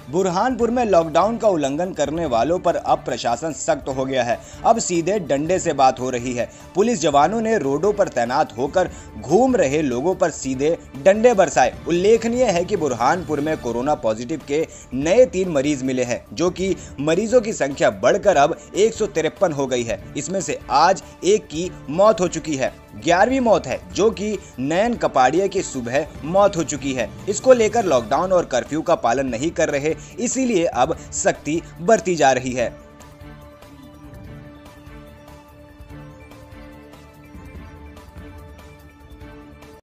बुरहानपुर में लॉकडाउन का उल्लंघन करने वालों पर अब प्रशासन सख्त हो गया है। अब सीधे डंडे से बात हो रही है। पुलिस जवानों ने रोडों पर तैनात होकर घूम रहे लोगों पर सीधे डंडे बरसाए। उल्लेखनीय है कि बुरहानपुर में कोरोना पॉजिटिव के नए 3 मरीज मिले हैं, जो कि मरीजों की संख्या बढ़कर अब 153 हो गई है। इसमें से आज एक की मौत हो चुकी है। 11वीं मौत है, जो कि नयन कपाड़िया की सुबह मौत हो चुकी है। इसको लेकर लॉकडाउन और कर्फ्यू का पालन नहीं कर रहे, इसीलिए अब सख्ती बरती जा रही है।